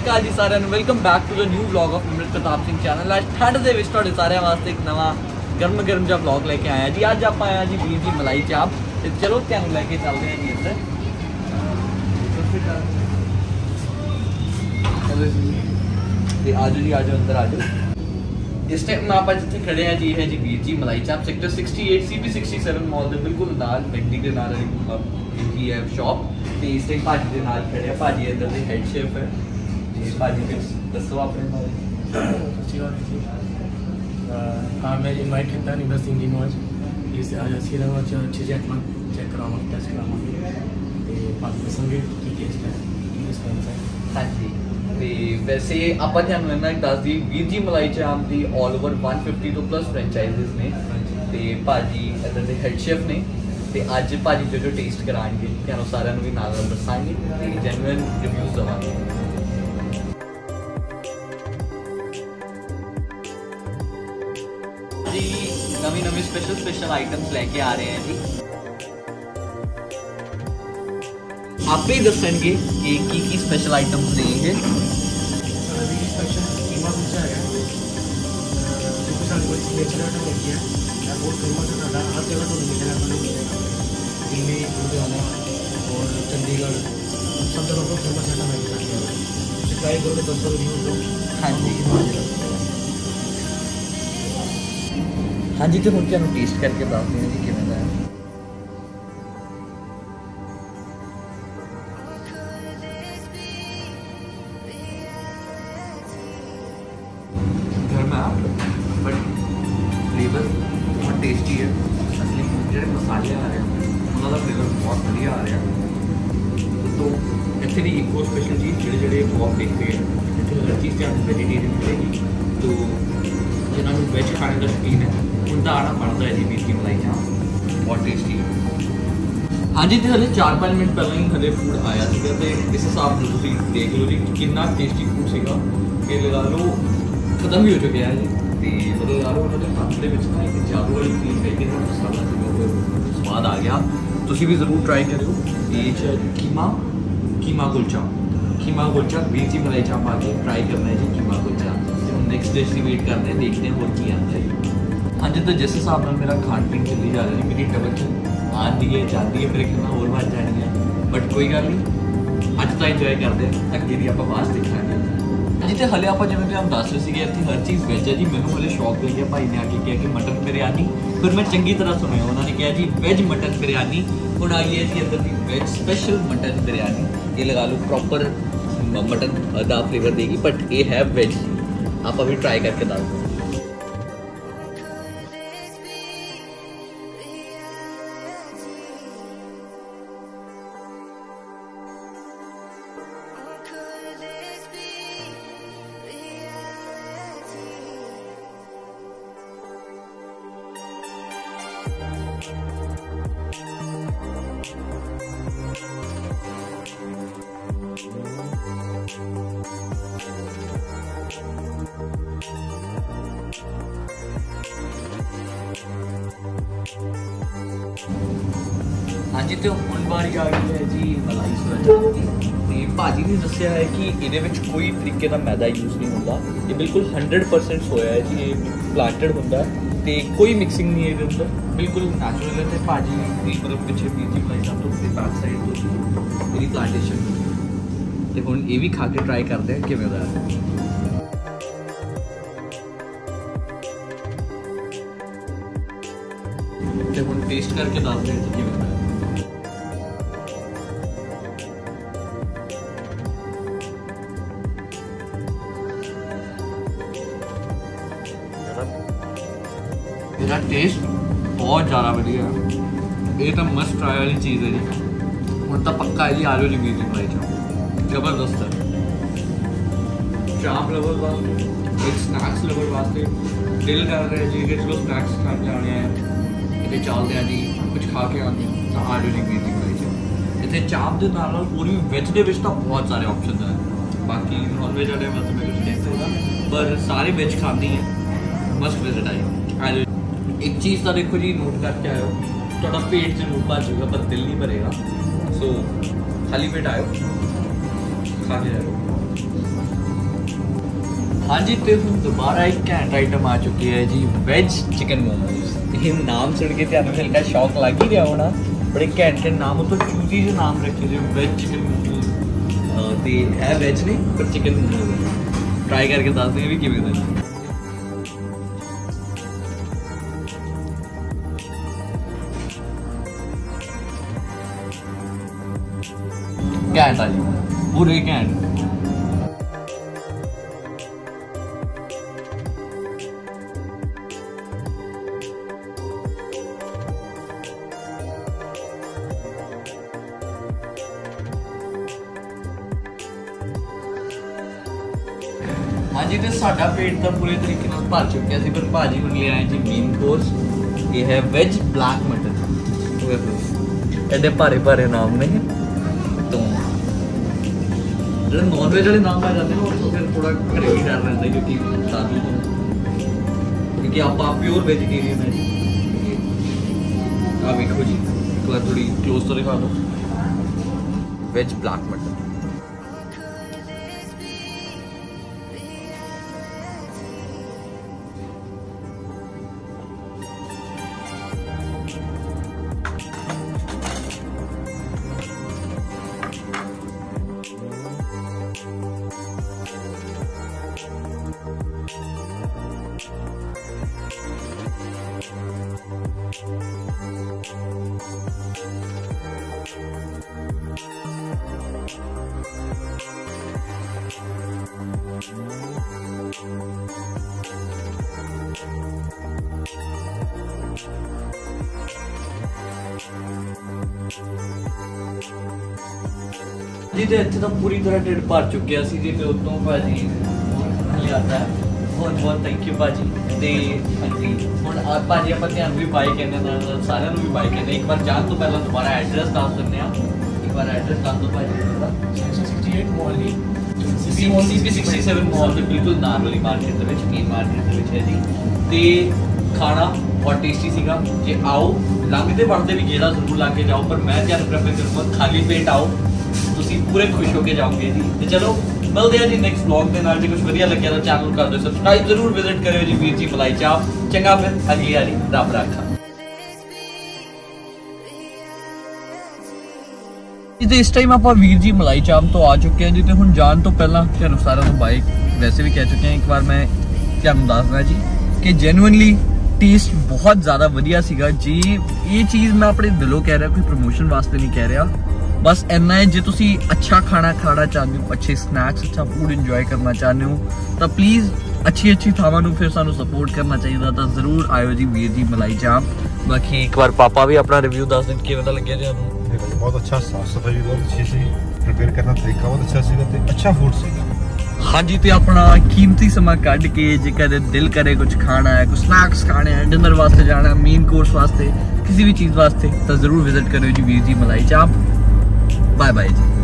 अकाल जी सारे welcome back to the new vlog of Amrit Pratap Singh channel. आज ठंड के विच तुहाडे सारे वास्ते एक नवा गर्म गर्म जा व्लॉग लेके आया जी। अज आप आया जी वीर जी मलाई चाप, चलो तुहानूं लैके चलते हैं जी इधर। आजो जी आजो अंदर आजो। इस टाइम आप जिथे खड़े हैं जी है जी वीर जी मलाई चाप, सेक्टर 68 CP67 मॉल के बिल्कुल नाल मैगडी के नाल की है शॉप। तो इस टाइम भाजी के नाल खड़े हैं, भाजी इधर के हेड शेफ है जी। भाजी कुछ दसो अपने बारे। हाँ, मैं इनवाइट करता हूँ बस इंडियन वाच इस आज अच्छी लगा अच्छे से अपना चेक करावा टेस्ट करावांगे ते बाकी दसांगे की टेस्ट है की रिस्पॉन्स है। हाँ जी, तो वैसे आप तुहानूं इन्ना दस दी वीर जी मलाई चाप की ऑल ओवर 150 तो प्लस फ्रेंचाइजीज ने ते भाजी इधर के हेड शेफ ने। तो अज भाजी जो टेस्ट कराएंगे तुहानूं सारिਆਂ ਨੂੰ भी नाल दसांगे ते जेन्युइन रिव्यूज देवांगे जी। नवी नवी स्पेशल आइटम्स लेके आ रहे हैं जी। आप ही दसणगे कि की स्पेशल आइटम्स ने ये स्पेशल कीमा कुलचा है जो कि साडी कोई सिग्नेचर आइटम है या बहुत फेमस है। हर जगह तो मिलेगा, दिल्ली लुधियाना और चंडीगढ़ सब जगह पर फेमस आइटम है। ट्राई करो तो 10 रिव्यू दो। हाँ जी हाँ जी, तो हम क्या टेस्ट करके बताते हैं जी कितना है। घर में बट फ्लेवर बहुत टेस्टी है। असली जो मसाले आ रहे हैं उन्होंने फ्लेवर बहुत बढ़िया आ रहा है। तो इतने की एक स्पेशल चीज़ जोड़े बहुत देखते हैं इतने हर चीज़ आपको वेजीटेरियन मिलेगी। तो जिन्होंने वेज खाने का शौकीन है उनका आना पड़ता है जी वीर जी मलाई चाप, बहुत टेस्टी है। हाँ जी, तो हले 4-5 मिनट पहले ही हले फूड आया था। तो इस हिसाब से तुम देख लो जी कितना टेस्टी फूड सेगा। ये लगा लो खत्म भी हो चुका है जी। तो लगा लो उन्होंने हाथ के ना एक जादू वाली चीज़ है कि मसाला स्वाद आ गया। तुम भी जरूर ट्राई करो। ये कीमा कुलचा वीर जी मलाई चाप आके ट्राई करना है जी कीमा कुलचा। हम नेक्स्ट डिश की वेट करते हैं, देखते हैं और की आना है। हाँ जी, तो जिस हिसाब से मेरा खान पीन चली जा रही है, मेरी टबक आती है जाती है, मेरे खाना और बढ़ जानी है। बट कोई गल नहीं, अज तो इंजॉय करते हैं, अगे भी आप बात देखा। जी तो हले आप जिवें तुहानूं दस रहे थे इतनी हर चीज़ वेज है जी। मैंने हले शौक लगी भाई ने आके कहा कि मटन बिरयानी, फिर मैं चंगी तरह सुनिया उन्होंने कहा जी वेज मटन बिरयानी। हुण आई है जी अंदर की वेज स्पेशल मटन बिरयानी। ये लगा लो प्रॉपर मटन का फ्लेवर देगी, बट ये है वेज। आप अभी ट्राई करके दस दो। हाँ जी, तो हुण बारी आ गई है जी मलाई सोया चाप की। तो भाजी ने दसिया है कि ये कोई तरीके का मैदा यूज़ नहीं होता। ये बिल्कुल 100% सोया है जी। ये प्लांटेड होंगे तो कोई मिक्सिंग नहीं है अंदर, बिल्कुल नैचुरल है। तो भाजी की मतलब पिछले वीर जी मलाई चाप तो बैक साइड तो मेरी प्लांटेशन। तो हुण ये भी खा के ट्राई करते हैं किवें दा है। तो हुण टेस्ट करके दसदे हैं किवें दा है। इसका टेस्ट बहुत ज़्यादा बढ़िया है। ये तो मस्ट ट्राई वाली चीज़ है जी। हम तो पक्का है जी आ जाओ जी वीर जी मलाई चाप, जबरदस्त है। चाप लवर वास्ते, एक स्नैक्स लवर वास्ते दिल कर रहे हैं जी कि चलो स्नैक्स खा जाने हैं, इतने चलते हैं जी कुछ खा के आते हैं, तो आ जाओ जी वीर जी मलाई चाप। इतने चाप के नाल पूरी वेज के तो बहुत सारे ऑप्शन हैं। बाकी नॉन वेज वाले वास्ते मैं कुछ कह सकता, पर सारे वेज खाते हैं। मस्ट विजिट आई। एक चीज़ तो देखो जी नोट करके आयो, थोड़ा पेट जरूर भर जाएगा पर दिल नहीं भरेगा। सो खाली पेट आयो, खा के जाओ। हाँ जी, तो हम दोबारा एक घैंट आइटम आ चुकी है जी, वेज चिकन मोमोज। ये नाम सुन के ਤੁਹਾਨੂੰ हल्का शौक लग ही रहा होना, बड़े घैंट नाम तो चूजी जो नाम रखे जो वेज चिकन मोमोज ते है वेज नहीं पर चिकन मोमोज ट्राई करके दस देंगे भी किवें दे घैंट आ जी, पूरे घैंट। हाँ जी, तो साडा पेट तो पूरे तरीके नाल भर चुकिया सी, पर भाजी हुण ले आए जी मेन कोर्स। ये है वेज ब्लैक मटन। एडे भारे भारे नाम ने, तो जो नॉन वेज वाले नाम आ जाते हैं तो फिर थोड़ा घरे भी डर रहता है, क्योंकि साधु तो क्योंकि आप प्योर वेजिटेरियन है जी। आप देखो जी, एक बार थोड़ी क्लोज तो दिखा दो। वेज ब्लैक मटन जी। तो इतने तो पूरी तरह ढिड भर चुकिया सी जी, तो उतों भाजी लिया बहुत बहुत थैंक यू भाजी। तो हाँ जी, हम आप भाजी आप ध्यान भी बाई कहने सारे भी बाई कहने। एक बार जान तो पहले दोबारा एड्रैस दस दें, एक बार एड्रैस दस दो भाजी। मॉल CP67 मॉल के बिल्कुल नाल वाली मार्केट मेन मार्केट है जी। तो खाना बहुत टेस्टी सीगा जे आओ लंघते बढ़ते भी गेड़ा जरूर ला के जाओ, पर मैं क्या प्रेफर करूँगा खाली पेट आओ, ਤੁਸੀਂ पूरे खुश होके जाओगे जी। तो चलो मिलते हैं जी नेक्स्ट व्लॉग के नाल। जी कुछ वधिया लग्या तो चैनल कर दो सब्सक्राइब, जरूर विजिट करियो जी वीर जी मलाई चाप। चंगा फिर अगली वाली रब राखा जी। इस टाइम आप वीर जी मलाई चाप तो आ चुके हैं जी। तो हुण जान तो पहला तुहानू सारा तो बाइक वैसे भी कह चुके हैं, एक बार मैं तुहानू दसदा जी कि जेन्युइनली टेस्ट बहुत ज़्यादा वधिया सीगा जी। ये चीज़ मैं अपने दिलों कह रहा, कोई प्रमोशन वास्ते नहीं कह रहा, बस इन्ना है जे तुसी अच्छा खाना खाना चाहते हो, अच्छे स्नैक्स अच्छा फूड इंजॉय करना चाहते हो, तो प्लीज़ अच्छी अच्छी थावां नूं फिर सानू सपोर्ट करना चाहिए। तो जरूर आयो जी वीर जी मलाई चाप। बाकी एक बार पापा भी अपना रिव्यू दस दिन किवें दा लग्गिया जी। बहुत अच्छा, साफ सफाई भी बहुत अच्छी सी, प्रिपेयर करना तरीका बहुत अच्छा सीगा ते अच्छा फूड सीगा। हाँ जी, तो अपना कीमती समा कढ़ के जे कदे दिल करे कुछ खाना है, कुछ स्नैक्स खाने हैं, डिनर वास्ते जाना है, मेन कोर्स वास्ते, किसी भी चीज़ वास्ते, तो जरूर विजिट करो जी वीर जी मलाई चाप। बाय बाय जी।